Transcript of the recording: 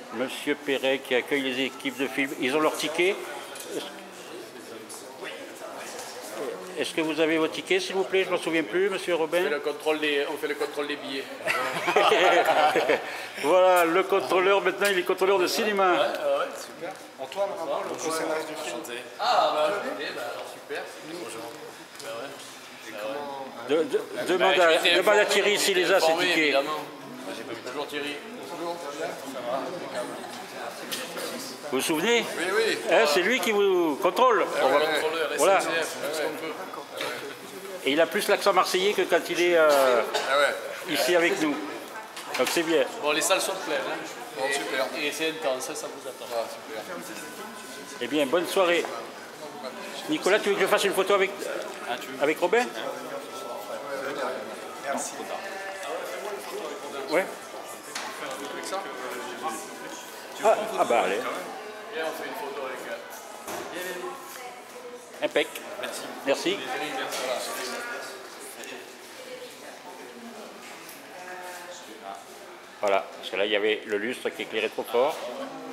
Monsieur Perret qui accueille les équipes de film. Ils ont leur ticket. Est-ce que vous avez vos tickets, s'il vous plaît? Je ne m'en souviens plus, monsieur Robin. On fait le contrôle des billets. Voilà, le contrôleur, maintenant, il est contrôleur de cinéma. Ouais, super. Antoine, le co-scénariste du film. Ah, bah, alors super. Bonjour. Demande à Thierry s'il les a, ces tickets. Évidemment. Bonjour Thierry. Vous vous souvenez? Oui, oui. Hein, c'est lui qui vous contrôle. Contrôleur, Voilà. SNCF, ce qu'on peut. Et il a plus l'accent marseillais que quand il est ici avec nous. Donc c'est bien. Bon, les salles sont pleines. Hein. Bon, super. Et c'est intense, ça vous attend. Ah, super. Eh bien, bonne soirée. Nicolas, tu veux que je fasse une photo avec Robin? Merci. Ouais. Ah bah allez. Viens, on fait une photo avec... Impec. Merci. Voilà, parce que là il y avait le lustre qui éclairait trop fort.